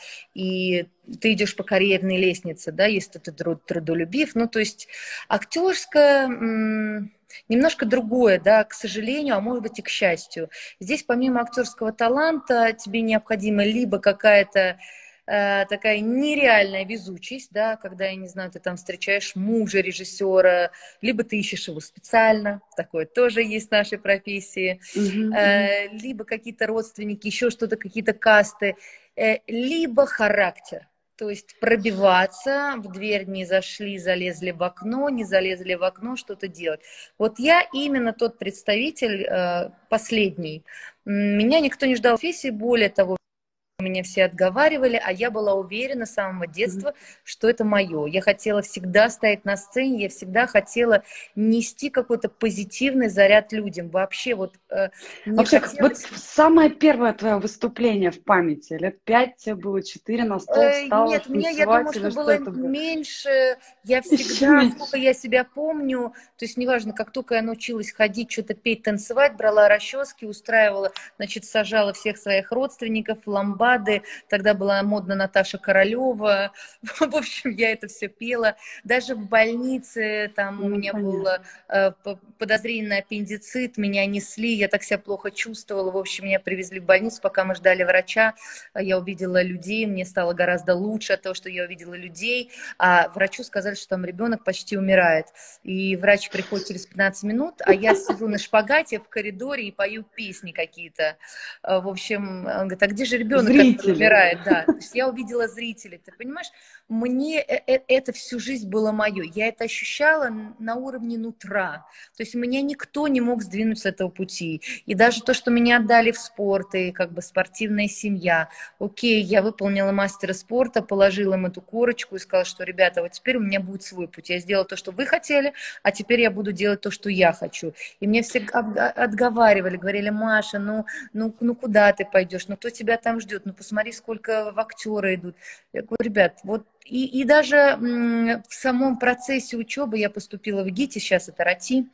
и ты идешь по карьерной лестнице, да, если ты труд- трудолюбив. Ну, то есть актерская м, немножко другое, да, к сожалению, а может быть и к счастью. Здесь помимо актерского таланта тебе необходима либо какая-то э, такая нереальная везучесть, да, когда, я не знаю, ты там встречаешь мужа режиссера, либо ты ищешь его специально, такое тоже есть в нашей профессии, Мгм. Мгм. э, либо какие-то родственники, еще что-то, какие-то касты, э, либо характер. То есть пробиваться, в дверь не зашли, залезли в окно, не залезли в окно, что-то делать. Вот я именно тот представитель, э, последний. М, Меня никто не ждал в профессии, более того, меня все отговаривали, а я была уверена с самого Мгм. детства, что это мое. Я хотела всегда стоять на сцене, я всегда хотела нести какой-то позитивный заряд людям. Вообще вот э, не Вообще, вот хотелось. самое первое твое выступление в памяти, лет пять тебе было, четыре, на стол Э, встала Нет, у меня, я думаю, танцевать, или что что было это было? меньше. Я Еще всегда, сколько меньше. я себя помню, то есть неважно, как только я научилась ходить, что-то петь, танцевать, брала расчески, устраивала, значит, сажала всех своих родственников, ламбады. Тогда была модна Наташа Королева. В общем, я это все пела. Даже в больнице там у Ну, меня понятно. было э, п- подозрение на аппендицит, меня несли, я так себя плохо чувствовала. В общем, меня привезли в больницу, пока мы ждали врача. Я увидела людей, мне стало гораздо лучше от того, что я увидела людей, а врачу сказали, что там ребенок почти умирает. И врач приходит через пятнадцать минут, а я сижу на шпагате в коридоре и пою песни какие-то. А, В общем, он говорит, а где же ребенок, который Зрители. умирает? Да, то есть я увидела зрителей, ты понимаешь? Мне э- э- это всю жизнь было мое. Я это ощущала на уровне нутра. То есть меня никто не мог сдвинуть с этого пути. И даже то, что меня отдали в спорт, и как бы спортивная семья, окей, я выполнила мастера спорта, положила им эту корочку и сказала, что, ребята, вот теперь у меня будет свой путь. Я сделала то, что вы хотели, а теперь я буду делать то, что я хочу. И мне все отговаривали, говорили, Маша, ну, ну, ну куда ты пойдешь, ну кто тебя там ждет, ну посмотри, сколько в актеры идут. Я говорю, ребят, вот и, и даже м, в самом процессе учебы я поступила в ГИТИС, сейчас это РАТИ,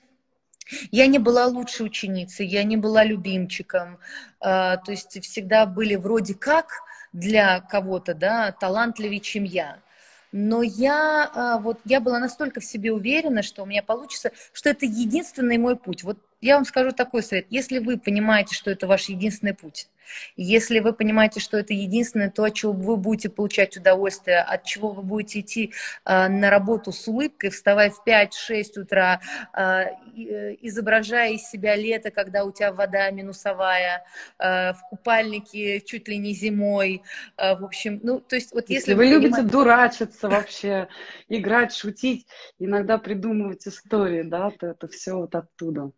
я не была лучшей ученицей, я не была любимчиком, а, то есть всегда были вроде как для кого-то, да, талантливее, чем я. Но я, а, вот, я была настолько в себе уверена, что у меня получится, что это единственный мой путь. Вот я вам скажу такой совет. Если вы понимаете, что это ваш единственный путь, если вы понимаете, что это единственное то, от чего вы будете получать удовольствие, от чего вы будете идти э, на работу с улыбкой, вставая в пять-шесть утра, э, изображая из себя лето, когда у тебя вода минусовая, э, в купальнике чуть ли не зимой, э, в общем, ну, то есть вот если Если вы вы любите понимаете... дурачиться вообще, играть, шутить, иногда придумывать истории, да, то это все вот оттуда.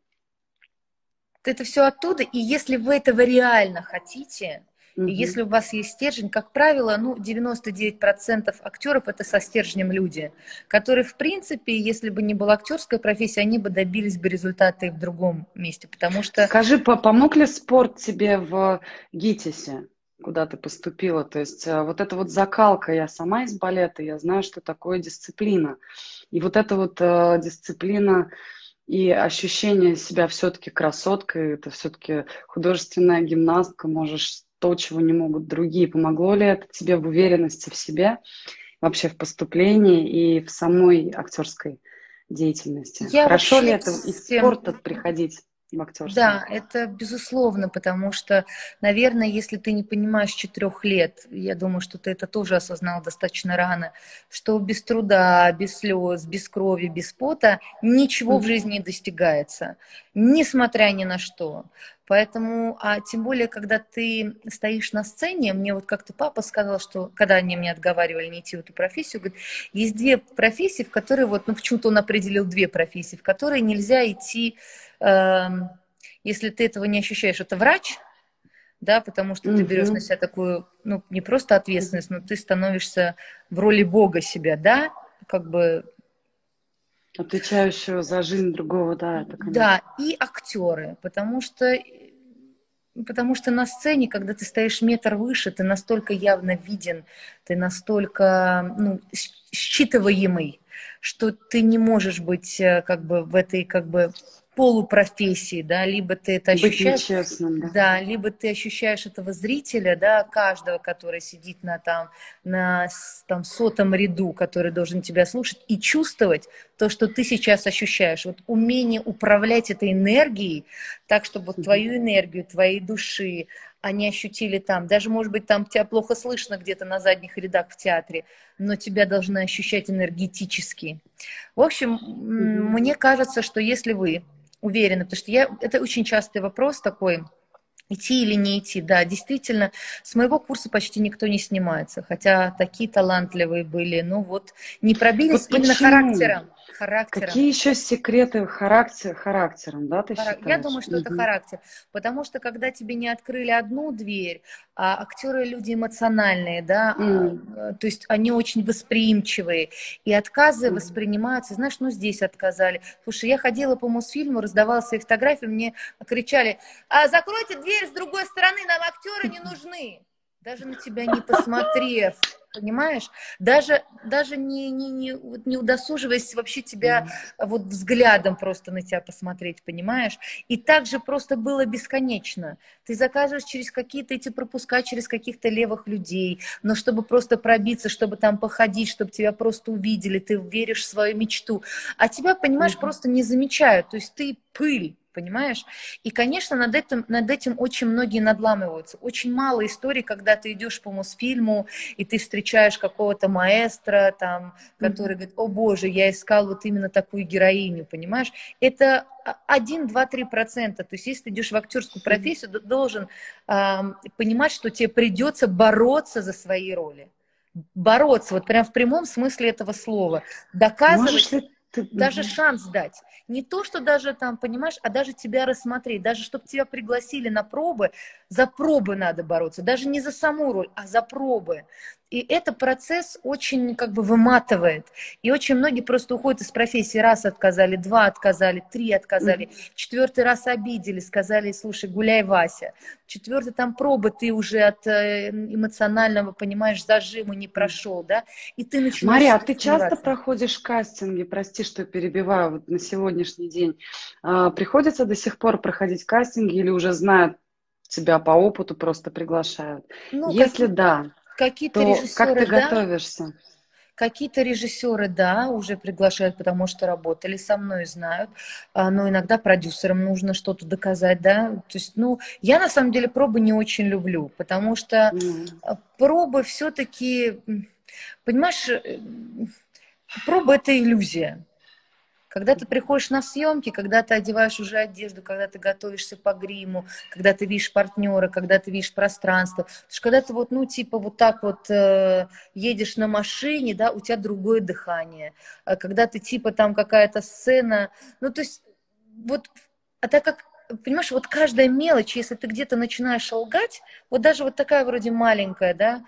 Это все оттуда, и если вы этого реально хотите, и Мгм. если у вас есть стержень, как правило, ну, девяносто девять процентов актеров это со стержнем люди, которые, в принципе, если бы не была актерская профессия, они бы добились бы результата и в другом месте, потому что Скажи, по- помог ли спорт тебе в ГИТИСе, куда ты поступила? То есть э, вот эта вот закалка, я сама из балета, я знаю, что такое дисциплина. И вот эта вот э, дисциплина и ощущение себя все-таки красоткой, это все-таки художественная гимнастка, можешь то, чего не могут другие. Помогло ли это тебе в уверенности в себе, вообще в поступлении и в самой актерской деятельности? я Хорошо ли вообще это из всем... спорта приходить в актерство? Да, это безусловно, потому что, наверное, если ты не понимаешь с четырех лет, я думаю, что ты это тоже осознал достаточно рано, что без труда, без слез, без крови, без пота ничего в Мгм. жизни не достигается, несмотря ни на что. Поэтому, а тем более, когда ты стоишь на сцене, мне вот как-то папа сказал, что, когда они мне отговаривали не идти в эту профессию, говорит, есть две профессии, в которые, вот, ну, почему-то он определил две профессии, в которые нельзя идти, эм, если ты этого не ощущаешь, это врач, да, потому что ты берешь на Мгм. себя такую, ну, не просто Мгм. ответственность, но ты становишься в роли Бога себя, да, как бы, Отвечающего за жизнь другого, да, это, конечно. да, и актеры, потому что Потому что на сцене, когда ты стоишь метр выше, ты настолько явно виден, ты настолько, ну, считываемый, что ты не можешь быть э, как бы в этой как бы полупрофессии, да, либо ты это Быть ощущаешь, нечестным, да. да, либо ты ощущаешь этого зрителя, да, каждого, который сидит на там, на с- там сотом ряду, который должен тебя слушать, и чувствовать то, что ты сейчас ощущаешь. Вот умение управлять этой энергией, так, чтобы вот Мгм. твою энергию, твоей души они ощутили там. Даже, может быть, там тебя плохо слышно где-то на задних рядах в театре, но тебя должны ощущать энергетически. В общем, м, Мгм. мне кажется, что если вы уверены, потому что я, это очень частый вопрос такой, идти или не идти. Да, действительно, с моего курса почти никто не снимается, хотя такие талантливые были, но вот не пробились Вот именно почему? характером, характером. Какие еще секреты характер, характером, да, ты Хара- Я считаешь? думаю, что это Мгм. характер, потому что когда тебе не открыли одну дверь, а актеры люди эмоциональные, да, а, М. э, то есть они очень восприимчивые, и отказы Мгм. воспринимаются, знаешь, ну здесь отказали. Слушай, я ходила по Мосфильму, раздавала свои фотографии, мне кричали: а, закройте дверь с другой стороны, нам актеры не нужны. Даже на тебя не посмотрев, понимаешь? Даже, даже не, не, не, вот не удосуживаясь вообще тебя вот взглядом просто на тебя посмотреть, понимаешь? И так же просто было бесконечно. Ты заказываешь через какие-то эти пропуска, через каких-то левых людей, но чтобы просто пробиться, чтобы там походить, чтобы тебя просто увидели, ты веришь в свою мечту. А тебя, понимаешь, Мгм. просто не замечают. То есть ты пыль, понимаешь? И, конечно, над этим, над этим очень многие надламываются. Очень мало историй, когда ты идешь по Мосфильму, и ты встречаешь какого-то маэстро, там, который Мгм. говорит: о боже, я искал вот именно такую героиню, понимаешь? Это один, два, три процента. То есть если ты идешь в актерскую Мгм. профессию, ты должен э, понимать, что тебе придется бороться за свои роли. Бороться, вот прям в прямом смысле этого слова. Можешь Доказывать, ли ты... даже Мгм. шанс дать. Не то, что даже там, понимаешь, а даже тебя рассмотреть, даже чтобы тебя пригласили на пробы, за пробы надо бороться, даже не за саму роль, а за пробы. И это процесс очень как бы выматывает. И очень многие просто уходят из профессии. Раз отказали, два отказали, три отказали, Мгм. четвертый раз обидели, сказали: слушай, гуляй, Вася. Четвертый там пробы, ты уже от э, эмоционального, понимаешь, зажима не прошел, да, и ты начинаешь Мария, а себе ты часто сомневаться. проходишь кастинги? Прости, что перебиваю вот на сегодняшний день. А, приходится до сих пор проходить кастинги или уже знают тебя по опыту, просто приглашают? Ну, Если какие, да, какие-то то как ты режиссеры, да, готовишься? какие-то режиссеры, да, уже приглашают, потому что работали со мной и знают, а, но иногда продюсерам нужно что-то доказать, да, то есть, ну, я на самом деле пробы не очень люблю, потому что Ну, а, пробы все-таки, понимаешь, э, проба — это иллюзия. Когда ты приходишь на съемки, когда ты одеваешь уже одежду, когда ты готовишься по гриму, когда ты видишь партнера, когда ты видишь пространство, то есть когда ты вот, ну, типа вот так вот э, едешь на машине, да, у тебя другое дыхание. А когда ты типа там какая-то сцена, ну, то есть вот, а так как, понимаешь, вот каждая мелочь, если ты где-то начинаешь лгать, вот даже вот такая вроде маленькая, да,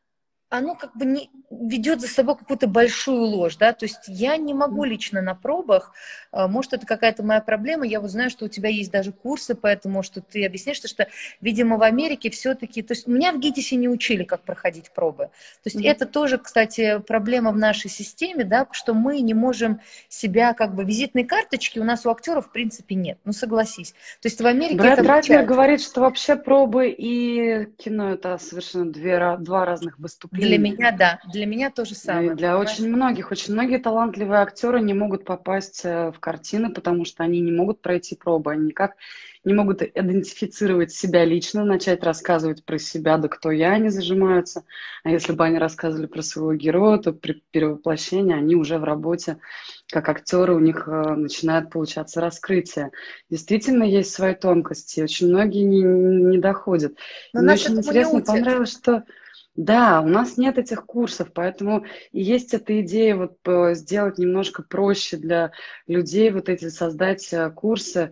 оно как бы не ведет за собой какую-то большую ложь, да, то есть я не могу лично на пробах, а, может, это какая-то моя проблема, я вот знаю, что у тебя есть даже курсы, поэтому что ты объясняешь, что, что, видимо, в Америке все-таки, то есть меня в ГИТИСе не учили, как проходить пробы, то есть мгм. это тоже, кстати, проблема в нашей системе, да, что мы не можем себя, как бы, визитной карточки у нас у актеров в принципе нет, ну согласись, то есть в Америке это Брэд Райтнер обучают. говорит, что вообще пробы и кино это совершенно две, ра- два разных Для выступления. меня, да, для меня то же И самое, для понимаешь? очень многих, очень многие талантливые актеры не могут попасть э, в картины, потому что они не могут пройти пробы, они никак не могут идентифицировать себя лично, начать рассказывать про себя, да кто я, они зажимаются. А если бы они рассказывали про своего героя, то при перевоплощении они уже в работе как актеры, у них э, начинает получаться раскрытие. Действительно есть свои тонкости, очень многие не, не доходят. Но И мне нас очень этому не интересно, учат. понравилось, что да, у нас нет этих курсов, поэтому и есть эта идея вот э, сделать немножко проще для людей, вот эти создать э, курсы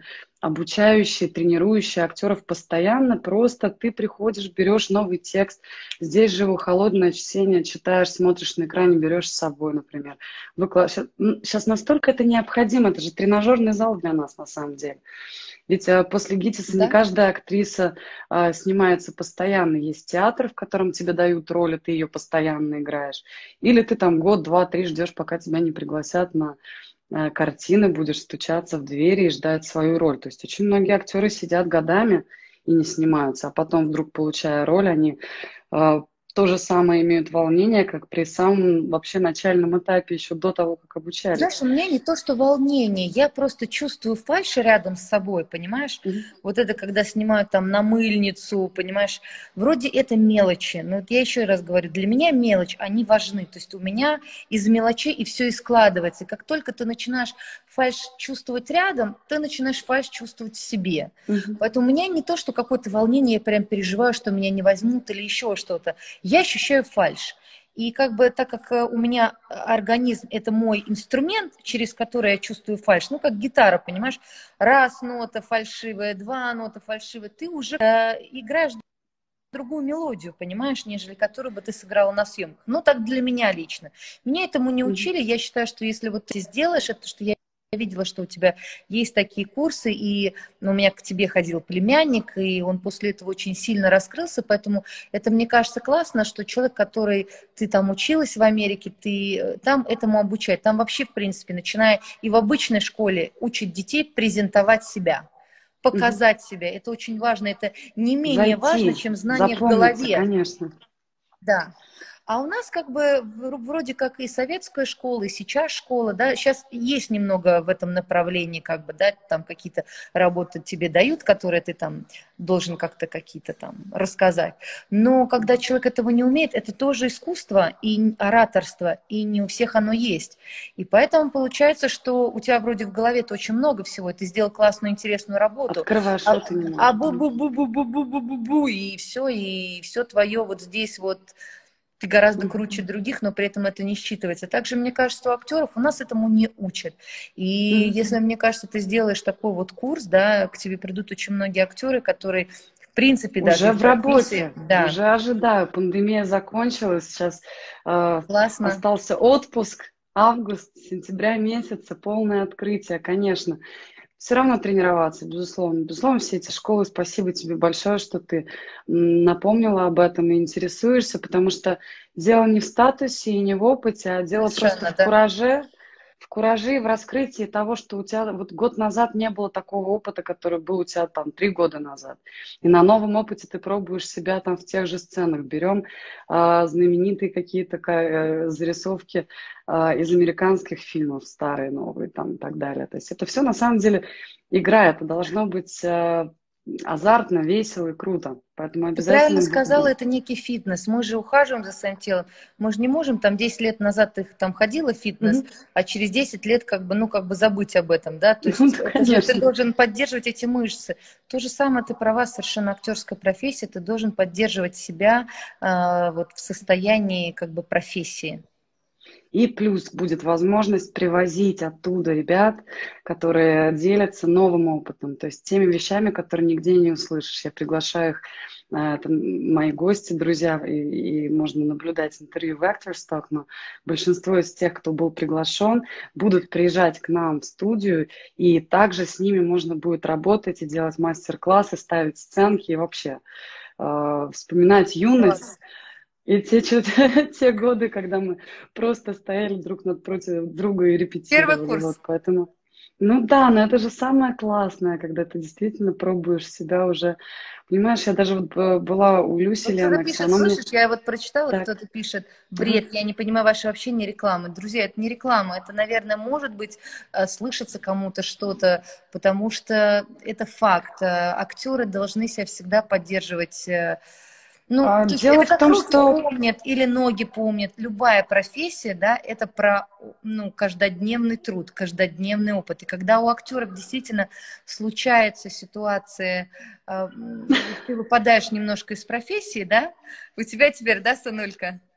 обучающие, тренирующие актеров постоянно. Просто ты приходишь, берешь новый текст, здесь же его холодное чтение, читаешь, смотришь на экране, берешь с собой, например. Выкла... Сейчас, сейчас настолько это необходимо, это же тренажерный зал для нас на самом деле. Ведь а, после ГИТИСа не Да. каждая актриса а, снимается постоянно. Есть театр, в котором тебе дают роль, и ты ее постоянно играешь. Или ты там год, два, три ждешь, пока тебя не пригласят на а, картины, будешь стучаться в двери и ждать свою роль. То есть очень многие актеры сидят годами и не снимаются, а потом вдруг, получая роль, они а, то же самое имеют волнение, как при самом вообще начальном этапе, еще до того, как обучались. Знаешь, у меня не то, что волнение, я просто чувствую фальшь рядом с собой, понимаешь? Мгм. Вот это, когда снимают там на мыльницу, понимаешь? Вроде это мелочи, но вот я еще раз говорю, для меня мелочь, они важны. То есть у меня из мелочей и все и складывается. И как только ты начинаешь фальшь чувствовать рядом, ты начинаешь фальшь чувствовать в себе. Мгм. Поэтому у меня не то, что какое-то волнение, я прям переживаю, что меня не возьмут или еще что-то. Я ощущаю фальшь. И как бы так как э, у меня организм – это мой инструмент, через который я чувствую фальшь, ну, как гитара, понимаешь, раз нота фальшивая, два нота фальшивая, ты уже э, играешь другую мелодию, понимаешь, нежели которую бы ты сыграла на съемках. Ну, так для меня лично. Меня этому не Мгм. учили, я считаю, что если вот ты сделаешь это, что я я видела, что у тебя есть такие курсы, и ну, у меня к тебе ходил племянник, и он после этого очень сильно раскрылся, поэтому это, мне кажется, классно, что человек, который ты там училась в Америке, ты э, там этому обучает. Там вообще, в принципе, начиная и в обычной школе учат детей презентовать себя, Мгм. показать себя. Это очень важно, это не менее важно, Зайти, чем знание в запомниться, голове. конечно. Да. А у нас как бы в- вроде как и советская школа, и сейчас школа, да, сейчас есть немного в этом направлении, как бы, да, там какие-то работы тебе дают, которые ты там должен как-то какие-то там рассказать. Но когда человек этого не умеет, это тоже искусство и ораторство, и не у всех оно есть. И поэтому получается, что у тебя вроде в голове-то очень много всего, и ты сделал классную, интересную работу, Открываешь а, рот и не а можешь. Мгм. бу-бу-бу-бу-бу-бу-бу-бу, и все, и все твое вот здесь вот ты гораздо Мгм. круче других, но при этом это не считывается. Также, мне кажется, у актеров у нас этому не учат. И Мгм. если, мне кажется, ты сделаешь такой вот курс, да, к тебе придут очень многие актеры, которые, в принципе, даже Уже в в профессии, работе, да, уже ожидаю. Пандемия закончилась, сейчас э, классно. остался отпуск, август, сентября месяца, полное открытие, конечно. Все равно тренироваться, безусловно. Безусловно, все эти школы, спасибо тебе большое, что ты м, напомнила об этом и интересуешься, потому что дело не в статусе и не в опыте, а дело просто Совершенно, в да. кураже, в кураже и в раскрытии того, что у тебя вот год назад не было такого опыта, который был у тебя там три года назад. И на новом опыте ты пробуешь себя там в тех же сценах. Берем а, знаменитые какие-то ка- э, зарисовки а, из американских фильмов, старые, новые там и так далее. То есть это все на самом деле игра, это должно быть э, азартно, весело и круто. Поэтому Ты правильно обязательно... сказала, это некий фитнес. Мы же ухаживаем за своим телом. Мы же не можем, там, десять лет назад ты там ходила в фитнес, Мгм. а через десять лет как бы, ну, как бы забыть об этом, да? То Ну, есть да, это же ты конечно. должен поддерживать эти мышцы. То же самое, ты права, совершенно актерская профессия, ты должен поддерживать себя а, вот в состоянии как бы профессии. И плюс будет возможность привозить оттуда ребят, которые делятся новым опытом, то есть теми вещами, которые нигде не услышишь. Я приглашаю их, э, это мои гости, друзья, и, и можно наблюдать интервью в Actors Talk, но большинство из тех, кто был приглашен, будут приезжать к нам в студию, и также с ними можно будет работать и делать мастер-классы, ставить сценки и вообще э, вспоминать юность. Класс. И те, чё- те годы, когда мы просто стояли друг напротив друга и Первый репетировали. Вот, курс. поэтому, ну да, но это же самое классное, когда ты действительно пробуешь себя уже. Понимаешь, я даже вот э, была у Люси Вот кто-то Ленокс, пишет, она мне слышишь, я вот прочитала, так, кто-то пишет, ага. бред, я не понимаю, ваше вообще не реклама. Друзья, это не реклама, это, наверное, может быть, э, слышится кому-то что-то, потому что это факт. Э, Актеры должны себя всегда поддерживать. э, Ну, А, то есть дело это в как том, руки что помнят или ноги помнят. Любая профессия, да, это про, ну, каждодневный труд, каждодневный опыт. И когда у актеров действительно случается ситуация, э, м, ты выпадаешь немножко из профессии, да, у тебя теперь, да, сынулька?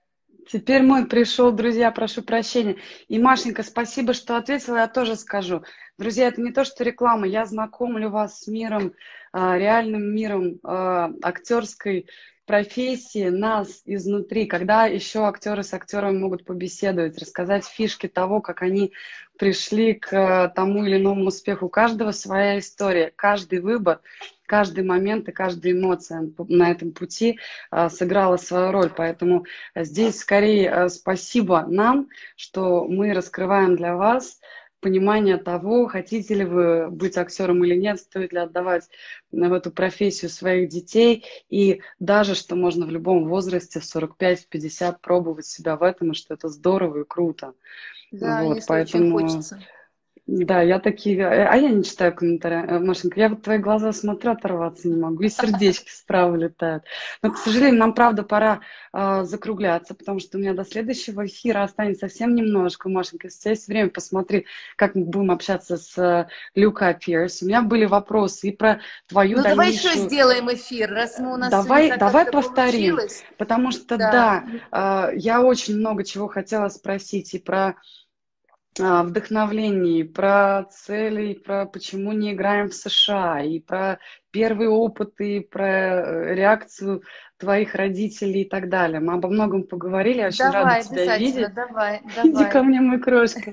Теперь мой пришел, друзья, прошу прощения. И, Машенька, спасибо, что ответила, я тоже скажу. Друзья, это не то, что реклама, я знакомлю вас с миром, а, реальным миром а, актерской профессии, нас изнутри, когда еще актеры с актерами могут побеседовать, рассказать фишки того, как они пришли к а, тому или иному успеху. У каждого своя история, каждый выбор, каждый момент и каждая эмоция на этом пути а, сыграла свою роль. Поэтому здесь скорее а, спасибо нам, что мы раскрываем для вас понимание того, хотите ли вы быть актером или нет, стоит ли отдавать в эту профессию своих детей, и даже, что можно в любом возрасте, в сорок пять, в пятьдесят, пробовать себя в этом, и что это здорово и круто. Да, Вот, если очень поэтому... хочется. Да, я такие... А я не читаю комментарии, Машенька. Я вот твои глаза смотрю, оторваться не могу. И сердечки справа летают. Но, к сожалению, нам, правда, пора э, закругляться, потому что у меня до следующего эфира останется совсем немножко. Машенька, если у тебя есть время, посмотри, как мы будем общаться с э, Люкой Пирс. У меня были вопросы и про твою Ну, давай еще дальнейшую... сделаем эфир, раз мы у нас Давай, сегодня так давай как-то повторим, получилось. потому что, Да. да, э, я очень много чего хотела спросить и про... вдохновлении, про цели, и про почему не играем в США, и про первые опыты, и про реакцию твоих родителей и так далее. Мы обо многом поговорили, я очень рада Давай, тебя обязательно, видеть. давай, Иди ко давай. мне, мой крошка.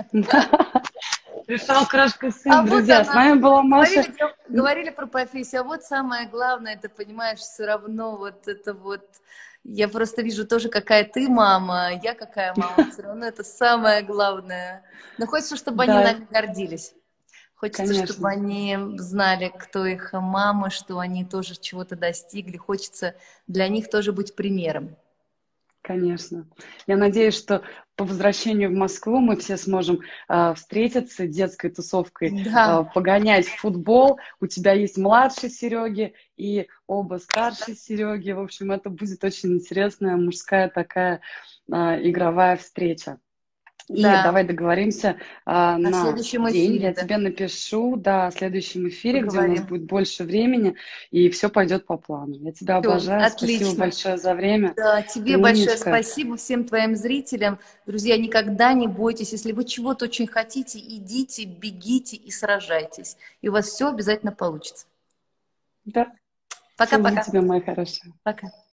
Пришел крошка А сын, вот друзья. С она, нами была Маша. говорили, говорили про профессию, а вот самое главное, ты понимаешь, все равно вот это вот, я просто вижу тоже, какая ты мама, я какая мама, все равно это самое главное. Но хочется, чтобы они Да, нами гордились. Хочется, чтобы конечно. они знали, кто их мамы, что они тоже чего-то достигли. Хочется для них тоже быть примером. Конечно. Я надеюсь, что по возвращению в Москву мы все сможем э, встретиться детской тусовкой, Да. э, погонять в футбол. У тебя есть младший Сереги и оба старшие Сереги. В общем, это будет очень интересная мужская такая э, игровая встреча. И Да, давай договоримся а, на на следующем день. эфире, Я да, тебе напишу, да, в следующем эфире, где у нас поговорим. будет больше времени, и все пойдет по плану. Я тебя Все, обожаю. Спасибо отлично. большое за время. Да, Ты тебе большое умничка. спасибо, всем твоим зрителям. Друзья, никогда не бойтесь, если вы чего-то очень хотите, идите, бегите и сражайтесь. И у вас все обязательно получится. Да. Целую Пока-пока. тебя, моя хорошая. Пока.